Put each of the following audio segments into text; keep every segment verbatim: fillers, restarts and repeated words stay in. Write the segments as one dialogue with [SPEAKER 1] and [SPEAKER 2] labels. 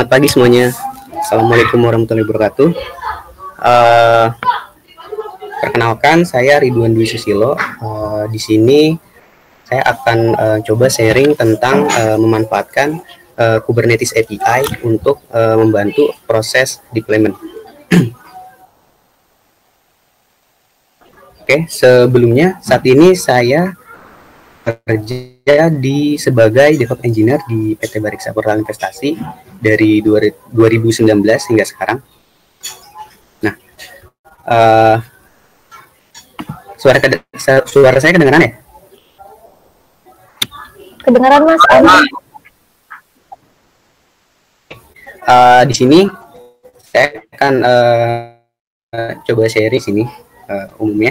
[SPEAKER 1] Selamat pagi semuanya. Assalamualaikum warahmatullahi wabarakatuh. Uh, perkenalkan, saya Ridwan Dwi Susilo. Uh, di sini saya akan uh, coba sharing tentang uh, memanfaatkan uh, Kubernetes A P I untuk uh, membantu proses deployment. Oke, okay, sebelumnya saat ini saya bekerja di sebagai DevOps Engineer di P T Bariksa Portal Investasi dari dua ribu sembilan belas hingga sekarang. Nah, uh, suara suara saya kedengaran ya?
[SPEAKER 2] Kedengaran Mas.
[SPEAKER 1] Uh, di sini saya akan uh, coba sharing sini uh, umumnya.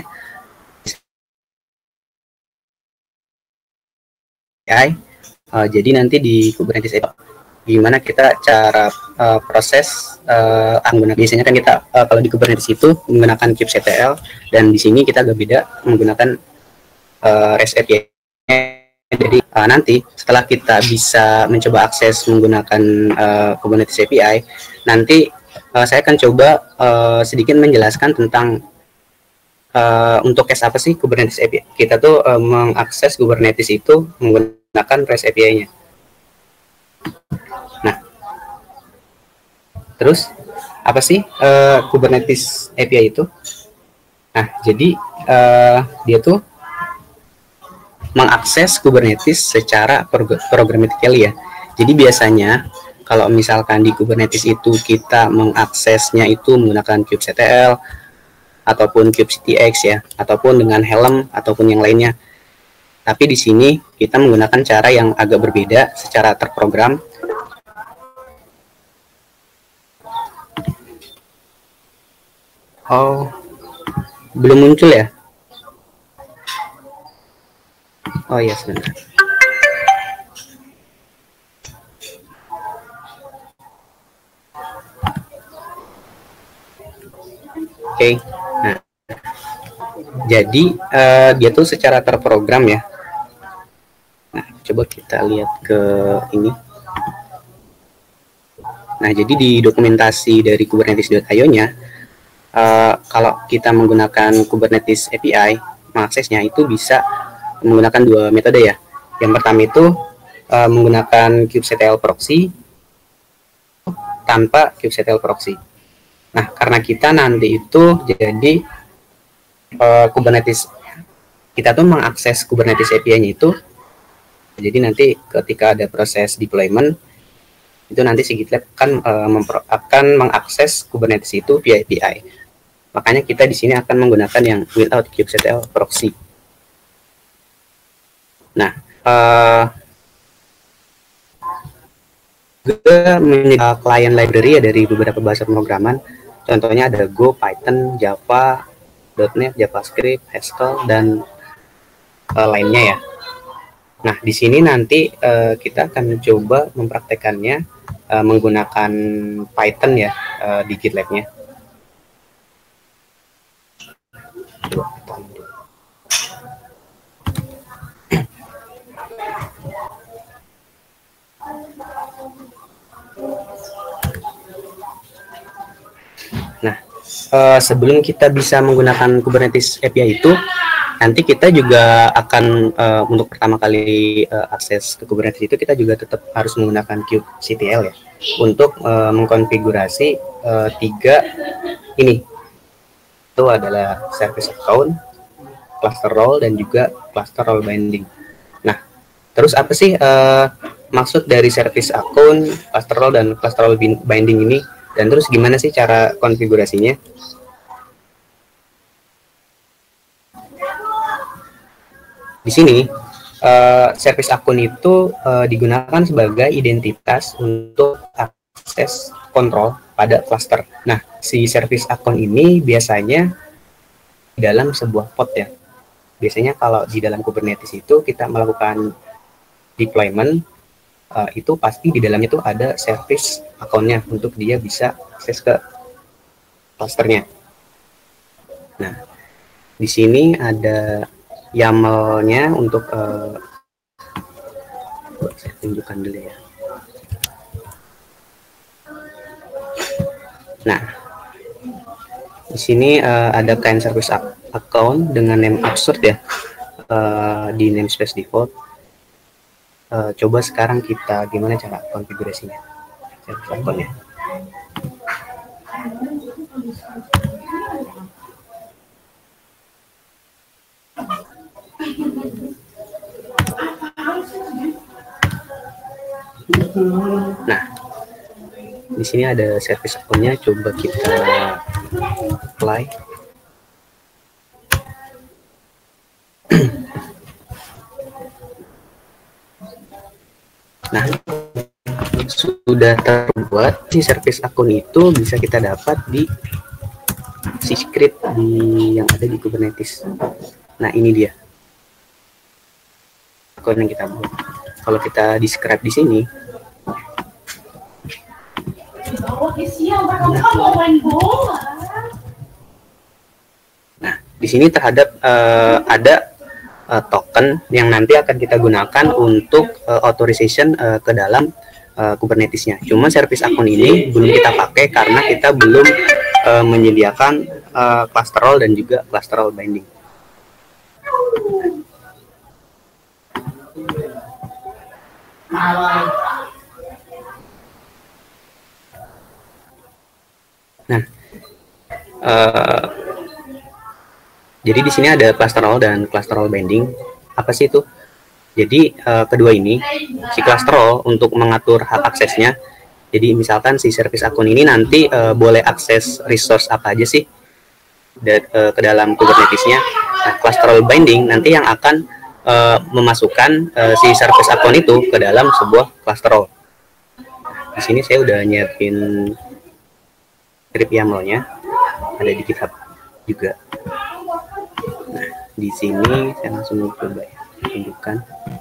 [SPEAKER 1] A I. Uh, jadi nanti di Kubernetes A P I gimana kita cara uh, proses uh, menggunakan biasanya kan kita uh, kalau di Kubernetes itu menggunakan kubectl, dan di sini kita agak beda menggunakan uh, REST A P I. Jadi uh, nanti setelah kita bisa mencoba akses menggunakan uh, Kubernetes A P I, nanti uh, saya akan coba uh, sedikit menjelaskan tentang Uh, untuk case apa sih Kubernetes A P I. Kita tuh uh, mengakses Kubernetes itu menggunakan REST A P I-nya. Nah, terus apa sih uh, Kubernetes A P I itu? Nah, jadi uh, dia tuh mengakses Kubernetes secara programmatically ya. Jadi biasanya kalau misalkan di Kubernetes itu kita mengaksesnya itu menggunakan kubectl ataupun kubectx ya, ataupun dengan Helm ataupun yang lainnya. Tapi di sini kita menggunakan cara yang agak berbeda secara terprogram. Oh, belum muncul ya? Oh iya, sebentar. Oke. Okay. Nah, jadi uh, dia tuh secara terprogram ya. Nah, coba kita lihat ke ini. Nah, jadi di dokumentasi dari kubernetes dot i o-nya, uh, kalau kita menggunakan Kubernetes A P I, mengaksesnya itu bisa menggunakan dua metode ya. Yang pertama itu uh, menggunakan kubectl proxy tanpa kubectl proxy. Nah, karena kita nanti itu jadi uh, Kubernetes, kita tuh mengakses Kubernetes A P I-nya itu, jadi nanti ketika ada proses deployment, itu nanti si GitLab akan, uh, mempro, akan mengakses Kubernetes itu via A P I. Makanya kita di sini akan menggunakan yang without kubectl proxy. Nah, uh, juga menyediakan client library ya dari beberapa bahasa pemrograman. Contohnya ada Go, Python, Java, .NET, JavaScript, Haskell, dan uh, lainnya ya. Nah, di sini nanti uh, kita akan coba mempraktekannya uh, menggunakan Python ya uh, di GitLab-nya. Nah, uh, sebelum kita bisa menggunakan Kubernetes A P I itu, nanti kita juga akan uh, untuk pertama kali uh, akses ke Kubernetes itu kita juga tetap harus menggunakan kubectl ya untuk uh, mengkonfigurasi uh, tiga ini. Itu adalah service account, cluster role, dan juga cluster role binding. Nah, terus apa sih uh, maksud dari service account, cluster role, dan cluster role binding ini? Dan terus gimana sih cara konfigurasinya? Di sini, uh, service akun itu uh, digunakan sebagai identitas untuk akses kontrol pada cluster. Nah, si service akun ini biasanya di dalam sebuah pod ya. Biasanya kalau di dalam Kubernetes itu kita melakukan deployment, uh, itu pasti di dalamnya itu ada service akunnya untuk dia bisa akses ke clusternya. Nah, di sini ada YAML-nya untuk uh, saya tunjukkan dulu ya. Nah, di sini uh, ada client service account dengan name absurd ya, uh, di namespace default. Uh, coba sekarang kita gimana cara konfigurasinya service account-nya. Nah, di sini ada service account-nya, coba kita apply. Nah, sudah terbuat si service akun itu bisa kita dapat di si script di yang ada di Kubernetes. Nah, ini dia akun yang kita buat. Kalau kita describe di sini, nah di sini terhadap uh, ada uh, token yang nanti akan kita gunakan untuk uh, authorization uh, ke dalam uh, Kubernetes-nya. Cuma service akun ini belum kita pakai karena kita belum uh, menyediakan uh, cluster role dan juga cluster role binding. Nah, uh, jadi di sini ada cluster role dan cluster role binding. Apa sih itu? Jadi uh, kedua ini, si cluster role untuk mengatur hak aksesnya. Jadi misalkan si service akun ini nanti uh, boleh akses resource apa aja sih de, uh, ke dalam Kubernetes-nya. Nah, cluster role binding nanti yang akan uh, memasukkan uh, si service akun itu ke dalam sebuah cluster role. Di sini saya udah nyiapin script YAML-nya, ada di GitHub juga. Nah, di sini saya langsung coba ya, tunjukkan.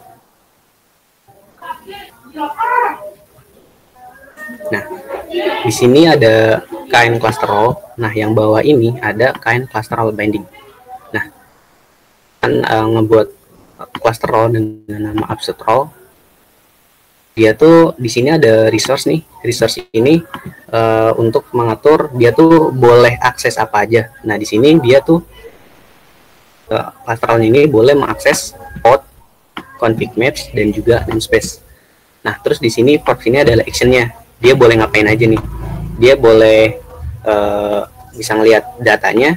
[SPEAKER 1] Nah, di sini ada kain cluster role. Nah, yang bawah ini ada kain cluster role binding. Nah, kan uh, ngebuat cluster role dengan nama absurd role. Dia tuh di sini ada resource nih. Resource ini uh, untuk mengatur dia tuh boleh akses apa aja. Nah, di sini dia tuh uh, cluster role ini boleh mengakses pod, config maps dan juga namespace. Nah, terus di sini pod ini adalah actionnya. Dia boleh ngapain aja nih? Dia boleh uh, bisa ngelihat datanya,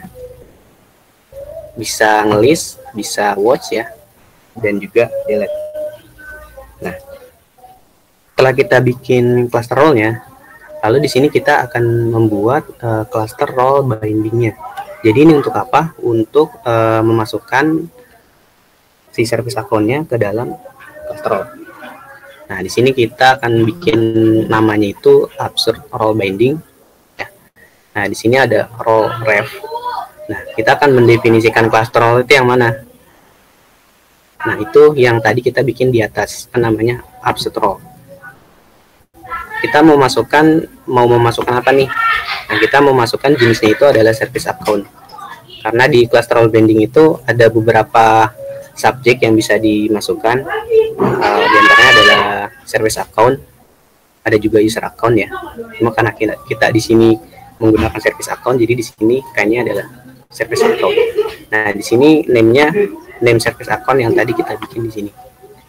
[SPEAKER 1] bisa ngelist, bisa watch ya, dan juga delete. Nah, setelah kita bikin cluster role-nya, lalu di sini kita akan membuat uh, cluster role binding-nya. Jadi ini untuk apa? Untuk uh, memasukkan si service account-nya ke dalam cluster role. Nah, di sini kita akan bikin namanya itu absurd role binding. Ya. Nah, di sini ada role ref. Nah, kita akan mendefinisikan cluster role itu yang mana? Nah, itu yang tadi kita bikin di atas, kan namanya absurd role. Kita mau masukkan, mau memasukkan apa nih? Nah, kita mau masukkan jenisnya itu adalah service account. Karena di cluster role binding itu ada beberapa subjek yang bisa dimasukkan. Uh, di antaranya adalah service account, ada juga user account ya. Cuma karena kita, kita di sini menggunakan service account, jadi di sini kayaknya adalah service account. Nah, di sini name-nya name service account yang tadi kita bikin di sini.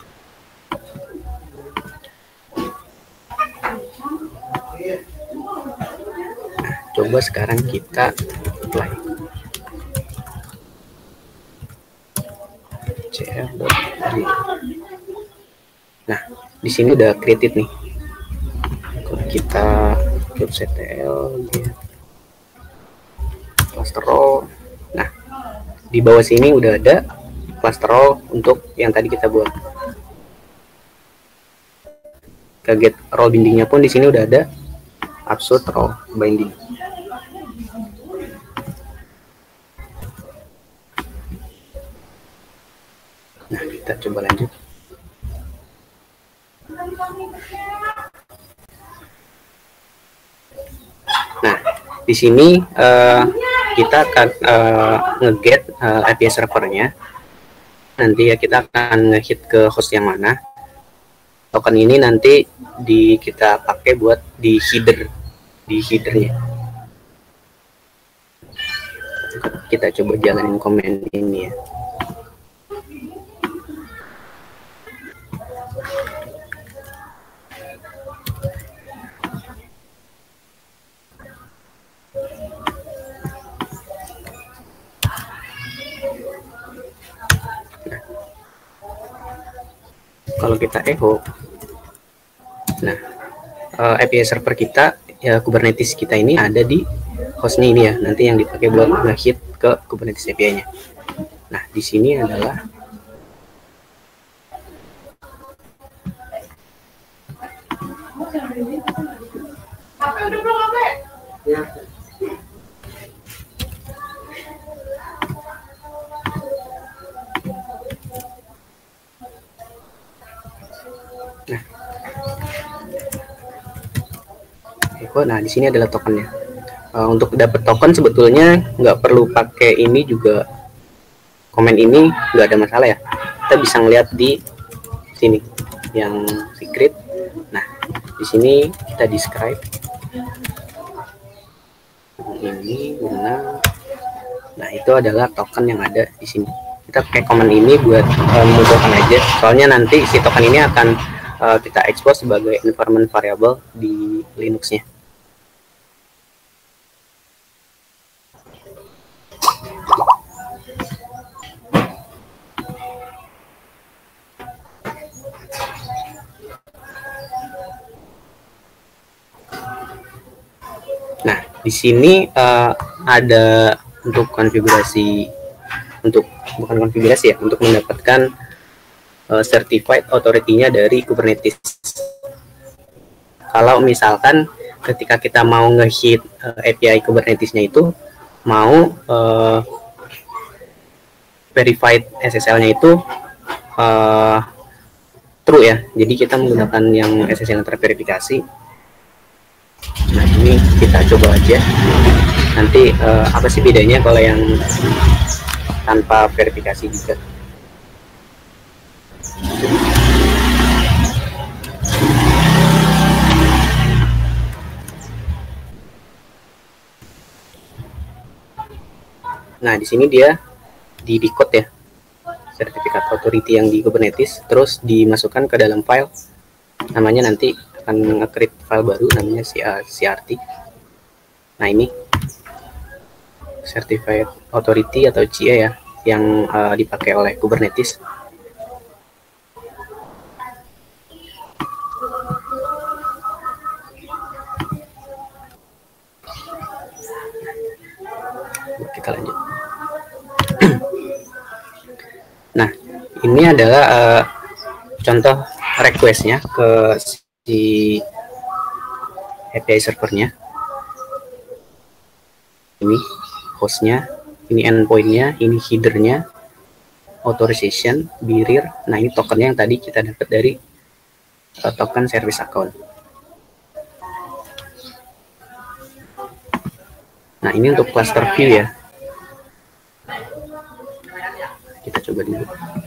[SPEAKER 1] Nah, coba sekarang kita apply. Nah, di sini udah created nih. Kalau kita kubectl cluster role. Nah, di bawah sini udah ada cluster role untuk yang tadi kita buat. Ke get role bindingnya pun di sini udah ada absurd role binding. Nah, kita coba lanjut. Nah, di sini uh, kita akan uh, nge-get uh, I P servernya. Nanti ya kita akan nge-hit ke host yang mana. Token ini nanti di kita pakai buat di header, di headernya. kita coba jalanin command ini ya. Kalau kita echo, nah uh, A P I server kita ya, Kubernetes kita ini ada di hostnya ini ya, nanti yang dipakai buat nge-hit ke Kubernetes A P I-nya. Nah di sini adalah nah di sini adalah tokennya. Uh, untuk dapat token sebetulnya nggak perlu pakai ini juga, komen ini nggak ada masalah ya. Kita bisa ngeliat di sini yang secret. Nah di sini kita describe ini benar. Nah itu adalah token yang ada di sini. Kita pakai komen ini buat uh, memudahkan aja. Soalnya nanti si token ini akan uh, kita expose sebagai environment variable di Linux-nya. Nah, di sini uh, ada untuk konfigurasi, untuk bukan konfigurasi ya, untuk mendapatkan uh, certified authority-nya dari Kubernetes. Kalau misalkan ketika kita mau nge-hit uh, A P I Kubernetes-nya itu mau uh, verified S S L-nya itu uh, true ya, jadi kita menggunakan yang S S L yang terverifikasi. Nah ini kita coba aja nanti uh, apa sih bedanya kalau yang tanpa verifikasi juga. Nah di sini dia di decode ya, sertifikat authority yang di Kubernetes, terus dimasukkan ke dalam file, namanya nanti akan nge-create file baru namanya C R T. Nah ini certified authority atau C A ya, yang uh, dipakai oleh Kubernetes. Kita lanjut. Nah ini adalah uh, contoh requestnya ke si A P I servernya. Ini hostnya, ini endpointnya, ini headernya, authorization, birir. Nah ini tokennya yang tadi kita dapat dari uh, token service account. Nah ini untuk cluster view ya. Kita coba dulu.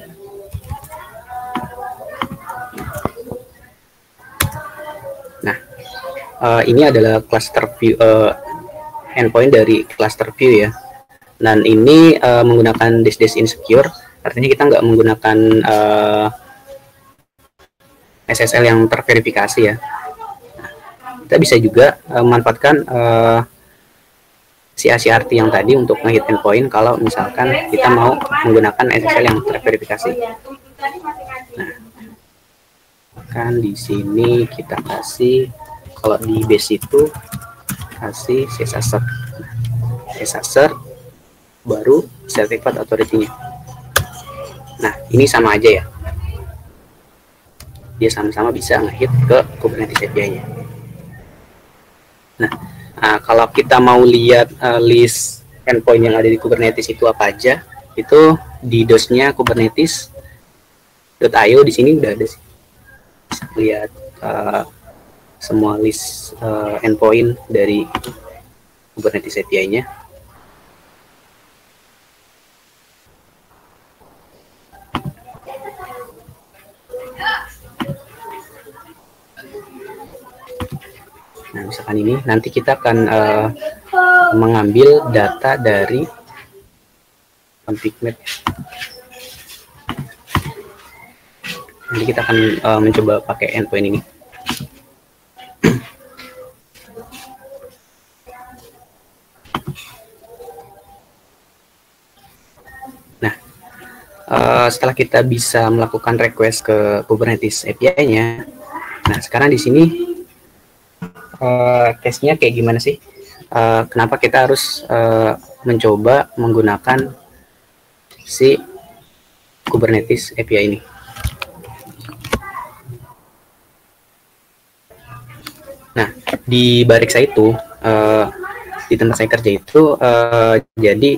[SPEAKER 1] Nah uh, ini adalah cluster view, uh, endpoint dari cluster view ya. Dan ini uh, menggunakan dash dash insecure, artinya kita nggak menggunakan uh, S S L yang terverifikasi ya. Nah, kita bisa juga uh, memanfaatkan uh, C A C R T yang tadi untuk nge-hit endpoint kalau misalkan kita mau menggunakan S S L yang terverifikasi. Nah, kan di sini kita kasih, kalau di base itu kasih sysassert, sysassert baru certified authority-nya. Nah ini sama aja ya, dia sama-sama bisa nge-hit ke Kubernetes A P I-nya. Nah, nah kalau kita mau lihat uh, list endpoint yang ada di Kubernetes itu apa aja, itu di dos-nya kubernetes.io di sini udah ada sih. Bisa lihat uh, semua list uh, endpoint dari Kubernetes A P I-nya. Nah, misalkan ini nanti kita akan uh, mengambil data dari config map. Nanti kita akan uh, mencoba pakai endpoint ini. Nah, uh, setelah kita bisa melakukan request ke Kubernetes A P I-nya, nah sekarang di sini uh, case-nya kayak gimana sih? Uh, kenapa kita harus uh, mencoba menggunakan si Kubernetes A P I ini? Nah, di Barixa itu, uh, di tempat saya kerja itu, uh, jadi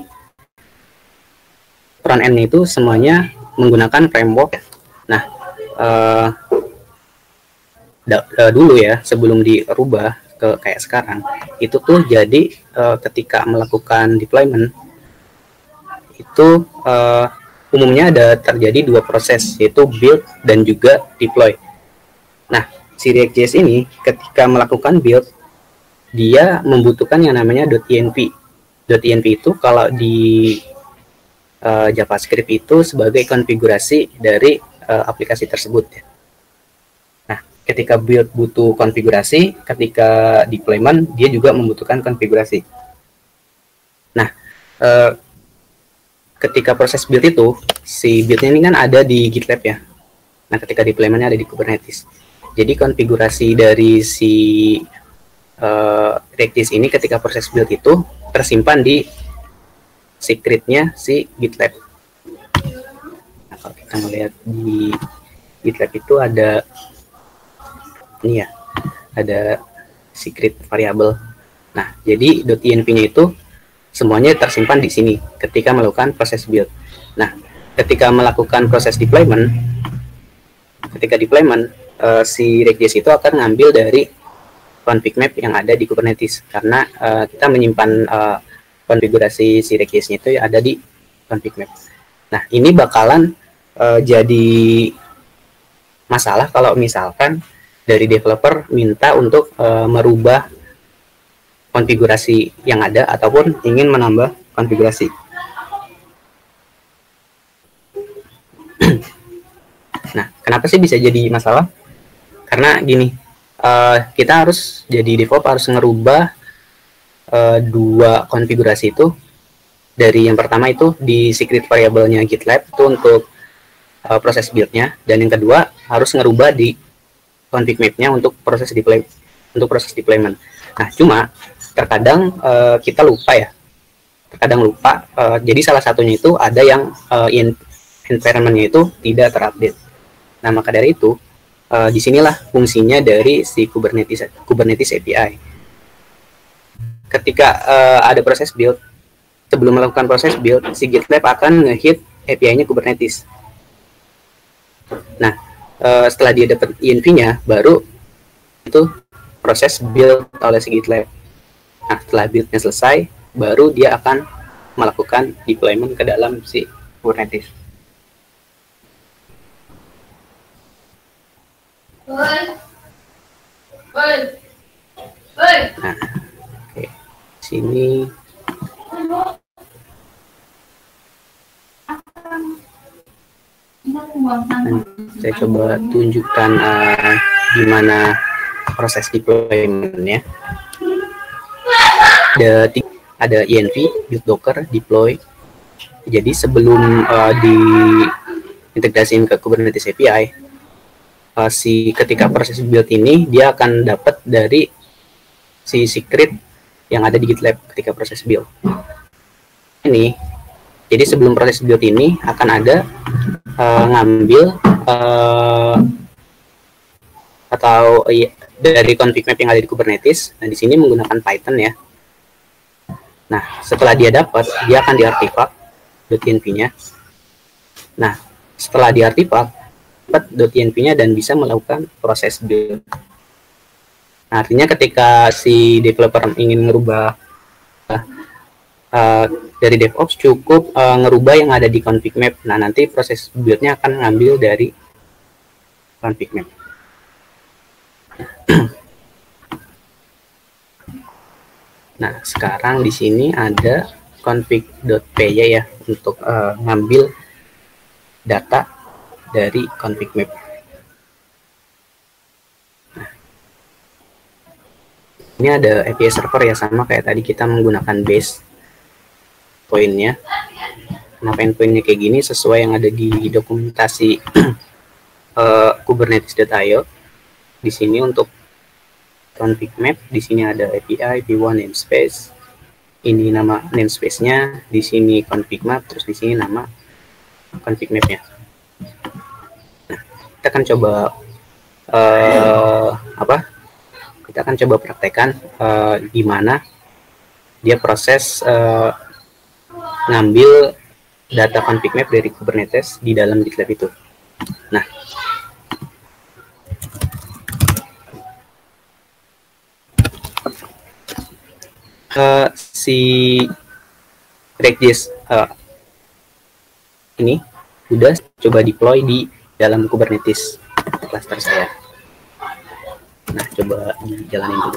[SPEAKER 1] front end itu semuanya menggunakan framework. Nah, uh, da, uh, dulu ya, sebelum dirubah ke kayak sekarang, itu tuh jadi uh, ketika melakukan deployment, itu uh, umumnya ada terjadi dua proses, yaitu build dan juga deploy. Nah, si React.js ini ketika melakukan build, dia membutuhkan yang namanya .env. .env itu kalau di uh, JavaScript itu sebagai konfigurasi dari uh, aplikasi tersebut. Nah, ketika build butuh konfigurasi, ketika deployment dia juga membutuhkan konfigurasi. Nah, uh, ketika proses build itu, si build ini kan ada di GitLab ya. Nah, ketika deploymentnya ada di Kubernetes. Jadi konfigurasi dari si uh, React.js ini ketika proses build itu tersimpan di secret-nya si GitLab. Nah, kalau kita melihat di GitLab itu ada ini ya, ada secret variable. Nah, jadi .env-nya itu semuanya tersimpan di sini ketika melakukan proses build. Nah, ketika melakukan proses deployment, ketika deployment Uh, si React.js itu akan ngambil dari config map yang ada di Kubernetes, karena uh, kita menyimpan uh, konfigurasi si React.js-nya itu ada di config map. Nah, ini bakalan uh, jadi masalah kalau misalkan dari developer minta untuk uh, merubah konfigurasi yang ada ataupun ingin menambah konfigurasi. Nah, kenapa sih bisa jadi masalah? Karena gini, uh, kita harus jadi developer harus ngerubah uh, dua konfigurasi itu. Dari yang pertama itu di secret variable-nya GitLab itu untuk uh, proses build-nya, dan yang kedua harus ngerubah di config map-nya untuk proses deploy untuk proses deployment. Nah, cuma terkadang uh, kita lupa ya, terkadang lupa. Uh, jadi salah satunya itu ada yang uh, in environment-nya itu tidak terupdate. Nah, maka dari itu Uh, disinilah fungsinya dari si Kubernetes Kubernetes A P I. Ketika uh, ada proses build, sebelum melakukan proses build, si GitLab akan nge-hit A P I-nya Kubernetes. Nah, uh, setelah dia dapat env-nya, baru itu proses build oleh si GitLab. Nah, setelah build-nya selesai, baru dia akan melakukan deployment ke dalam si Kubernetes. Nah, oke, sini saya coba tunjukkan uh, gimana proses deployment-nya. Ada ada env, build docker, deploy. Jadi sebelum uh, diintegrasikan ke Kubernetes A P I, Uh, si ketika proses build ini dia akan dapat dari si secret yang ada di GitLab ketika proses build ini. Jadi sebelum proses build ini akan ada uh, ngambil uh, atau uh, dari config map yang ada di Kubernetes. Nah, di sini menggunakan Python ya. Nah, setelah dia dapat, dia akan diartifak .env-nya. Nah, setelah diartifak .env-nya dan bisa melakukan proses build. Nah, artinya ketika si developer ingin merubah uh, uh, dari DevOps, cukup uh, ngerubah yang ada di config map. Nah, nanti proses build-nya akan ngambil dari config map. Nah, sekarang di sini ada config.py ya untuk uh, ngambil data dari config map. Nah, ini ada A P I server ya, sama kayak tadi kita menggunakan base pointnya. Kenapa endpointnya kayak gini? Sesuai yang ada di dokumentasi uh, kubernetes.io. Di sini untuk config map, di sini ada A P I, v satu namespace. Ini nama namespace-nya, di sini config map, terus di sini nama config map-nya. Nah, kita akan coba uh, apa? Kita akan coba praktekkan uh, gimana dia proses uh, ngambil data config map dari Kubernetes di dalam GitLab itu. Nah, uh, si Redis uh, ini udah coba deploy di dalam Kubernetes cluster saya. Nah, coba dijalanin dulu.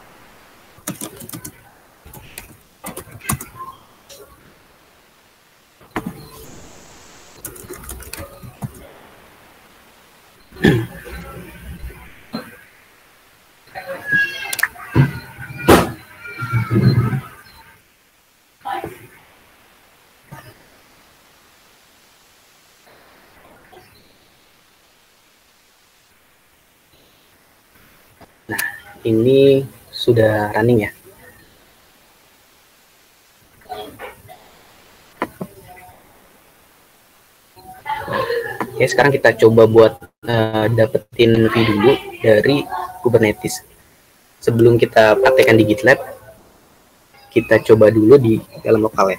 [SPEAKER 1] Nah, ini sudah running ya. Oke, sekarang kita coba buat uh, dapetin view dulu dari Kubernetes. Sebelum kita praktekkan di GitLab, kita coba dulu di dalam lokal ya.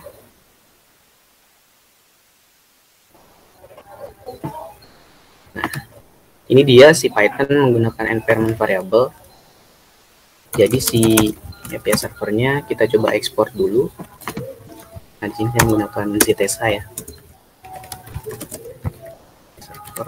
[SPEAKER 1] Nah, ini dia si Python menggunakan environment variable. Jadi si A P I servernya kita coba ekspor dulu. Nah, di sini saya menggunakan Z T S A ya. Server.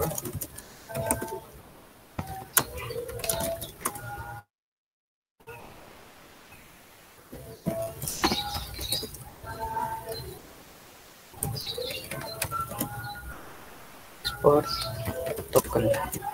[SPEAKER 1] Ekspor token.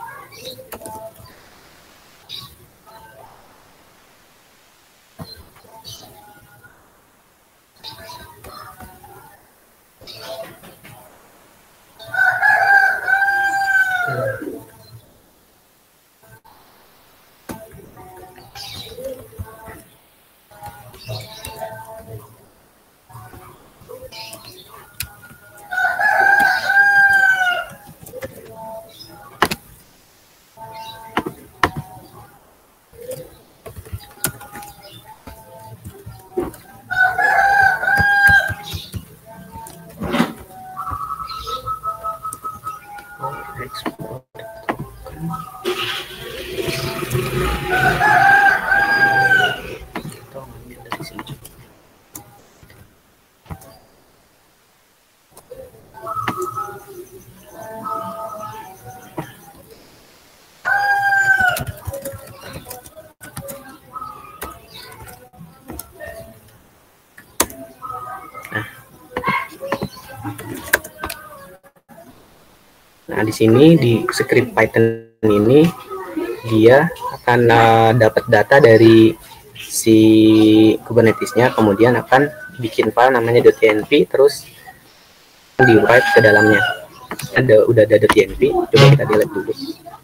[SPEAKER 1] Nah, di sini di script Python ini dia akan uh, dapat data dari si Kubernetes-nya, kemudian akan bikin file namanya .tnp, terus di write ke dalamnya. Ada udah ada .tnp, coba kita delete dulu.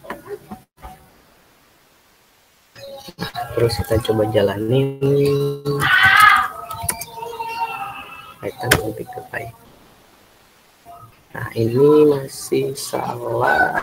[SPEAKER 1] Terus kita coba jalanin Python config.py. Nah, ini masih salah.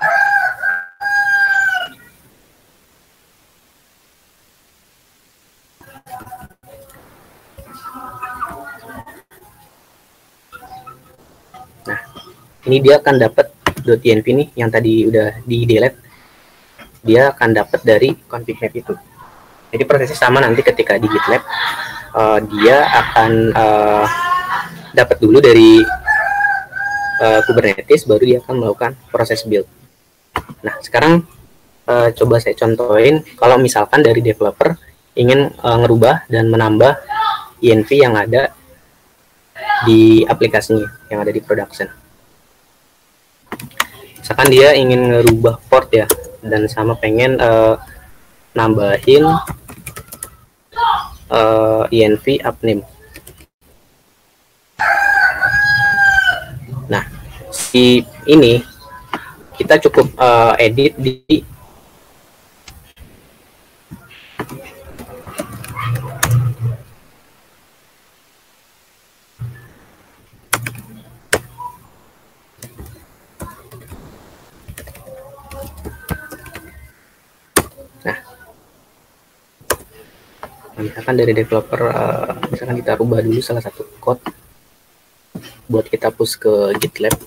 [SPEAKER 1] Nah, ini dia akan dapat .tnp nih yang tadi udah di delete. Dia akan dapat dari config map itu. Jadi prosesnya sama nanti ketika di GitLab, uh, dia akan uh, dapat dulu dari Uh, Kubernetes, baru dia akan melakukan proses build. Nah, sekarang uh, coba saya contohin kalau misalkan dari developer ingin uh, ngerubah dan menambah I N V yang ada di aplikasinya yang ada di production. Misalkan dia ingin ngerubah port ya, dan sama pengen uh, nambahin uh, env upname. Nah, si ini kita cukup uh, edit di misalkan dari developer, uh, misalkan kita rubah dulu salah satu code buat kita push ke GitLab.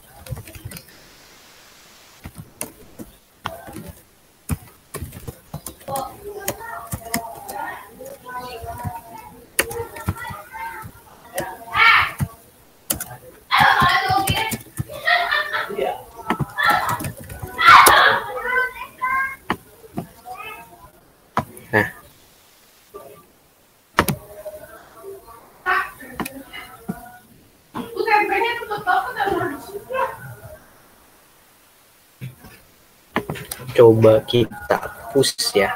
[SPEAKER 1] Nah, coba kita push ya.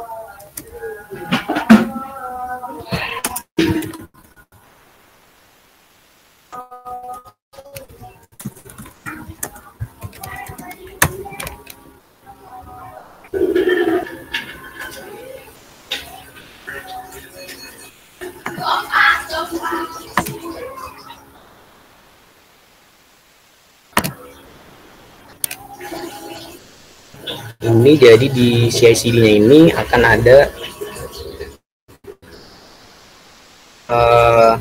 [SPEAKER 1] Ini jadi di C I C D-nya ini akan ada uh,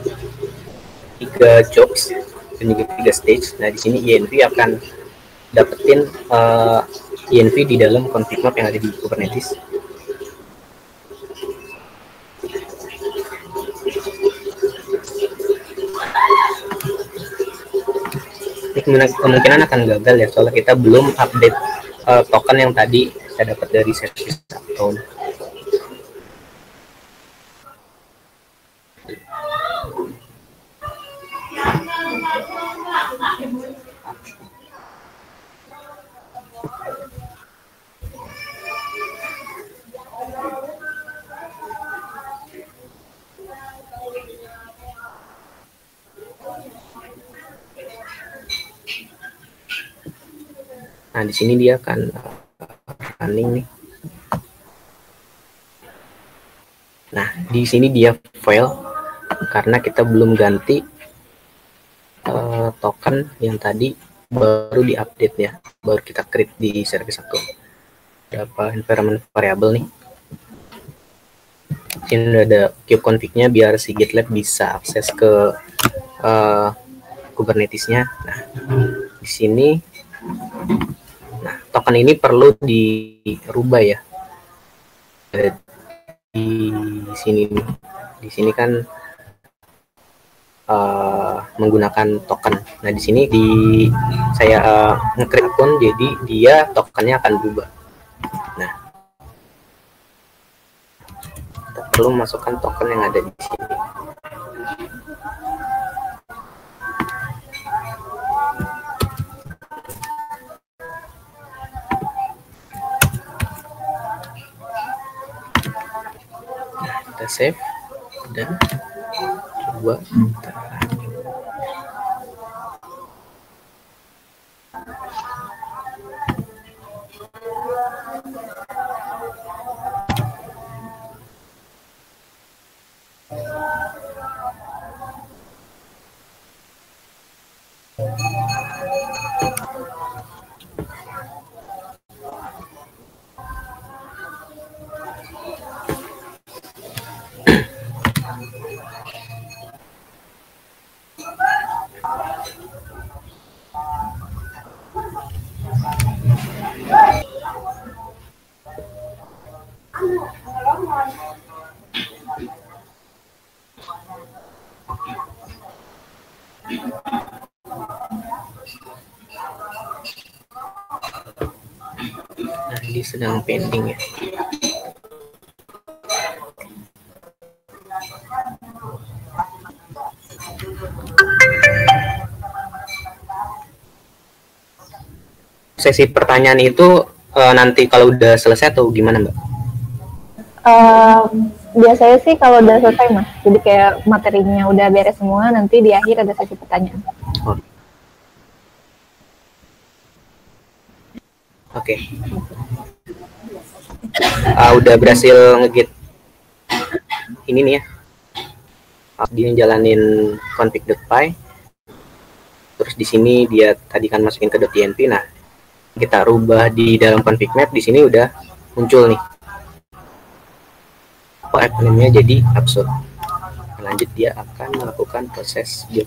[SPEAKER 1] tiga jobs dan juga tiga stage. Nah, di sini env akan dapetin uh, env di dalam config map yang ada di Kubernetes. Ini kemungkinan akan gagal ya, soalnya kita belum update uh, token yang tadi saya dapat dari service account. Nah, di sini dia akan running nih. Nah, di sini dia fail karena kita belum ganti uh, token yang tadi baru diupdate ya, baru kita create di service account. Berapa environment variable nih? Sini ada kubeconfig-nya biar si GitLab bisa akses ke uh, Kubernetes-nya. Nah, di sini, nah token ini perlu dirubah ya. Di sini nih, di sini kan uh, menggunakan token. Nah, di sini di saya uh, nge-create akun, jadi dia tokennya akan berubah. Nah, kita perlu masukkan token yang ada di sini. Nah, kita save dan coba kita Nah, ini sedang pending ya. sesi pertanyaan itu uh, nanti kalau udah selesai atau gimana Mbak?
[SPEAKER 2] Uh, biasanya sih kalau udah selesai Mas, jadi kayak materinya udah beres semua, nanti di akhir ada sesi pertanyaan.
[SPEAKER 1] Oh. Oke. Okay. Uh, udah berhasil ngegit ini nih ya. Dia jalanin config.py. Terus di sini dia tadi kan masukin ke .env. Nah, kita rubah di dalam config map, di sini udah muncul nih. Oh, app name-nya jadi absurd. Lanjut dia akan melakukan proses build.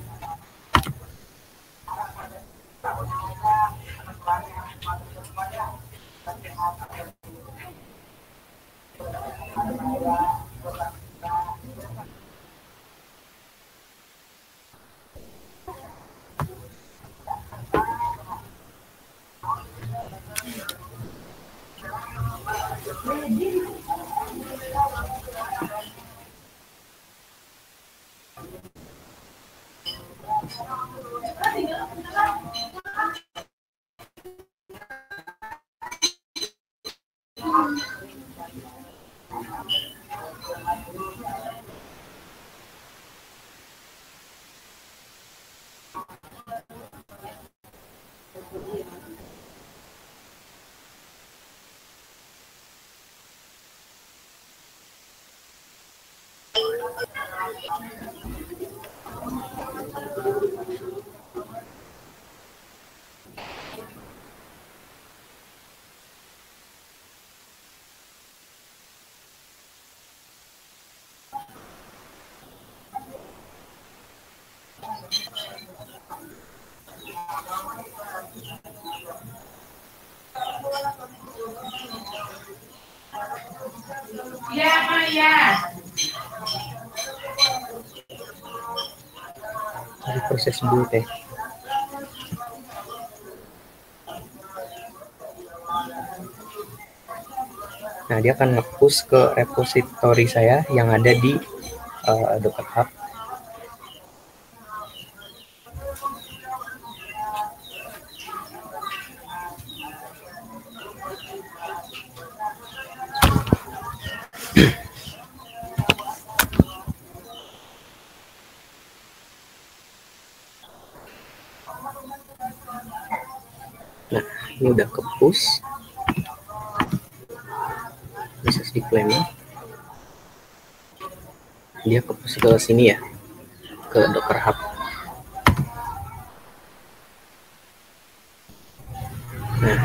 [SPEAKER 3] Ya, ya.
[SPEAKER 1] Jadi proses build ya. Nah, dia akan nge-push ke repository saya yang ada di uh, Docker Hub. Nah, ini udah ke-push. Proses deployment. Dia ke-push ke sini ya, ke Docker Hub. Nah,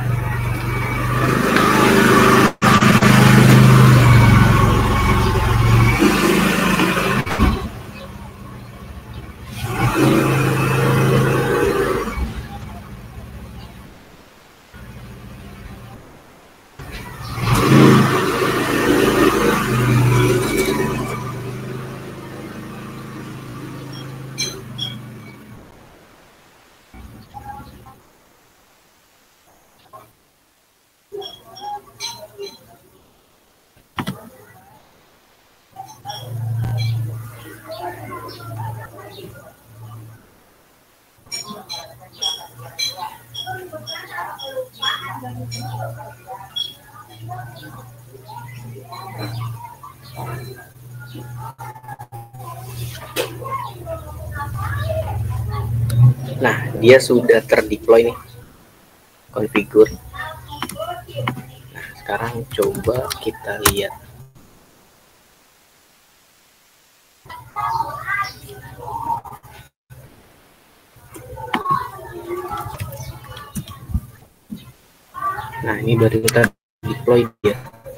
[SPEAKER 1] Nah, dia sudah terdeploy nih, configure. Nah, sekarang coba kita lihat. Nah, ini baru kita deploy dia.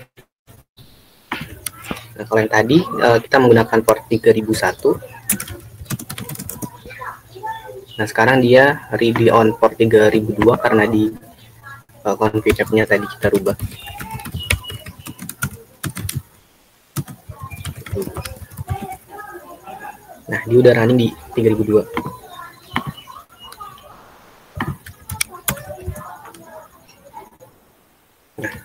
[SPEAKER 1] Nah, kalau yang tadi uh, kita menggunakan port tiga ribu satu. Nah, sekarang dia ready on port tiga ribu dua karena di uh, config-nya tadi kita rubah. Nah, dia udah running di tiga ribu dua. Nah,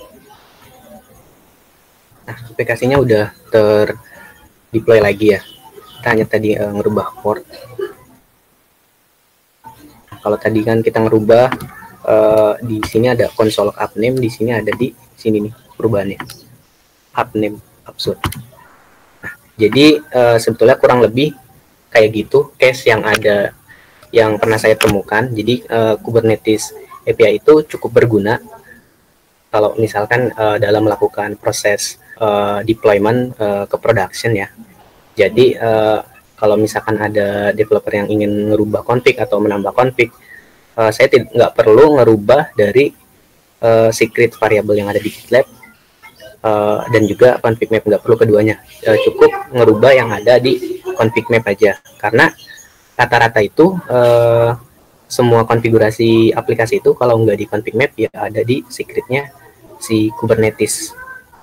[SPEAKER 1] nah aplikasinya udah ter deploy lagi ya. Kita hanya tadi uh, ngerubah port. Kalau tadi kan kita ngerubah uh, di sini ada console app name, di sini ada di sini nih perubahannya app name absurd. Nah, jadi uh, sebetulnya kurang lebih kayak gitu case yang ada yang pernah saya temukan. Jadi uh, Kubernetes A P I itu cukup berguna kalau misalkan uh, dalam melakukan proses uh, deployment uh, ke production ya. Jadi uh, kalau misalkan ada developer yang ingin merubah config atau menambah config, uh, saya tidak nggak perlu ngerubah dari uh, secret variable yang ada di GitLab, uh, dan juga config map, nggak perlu keduanya. Uh, cukup ngerubah yang ada di config map aja, karena rata-rata itu uh, semua konfigurasi aplikasi itu kalau nggak di config map ya ada di secretnya si Kubernetes.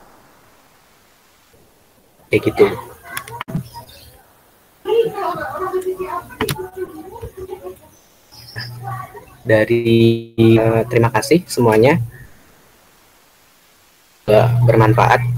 [SPEAKER 1] Kayak gitu. Dari uh, terima kasih semuanya, uh, bermanfaat.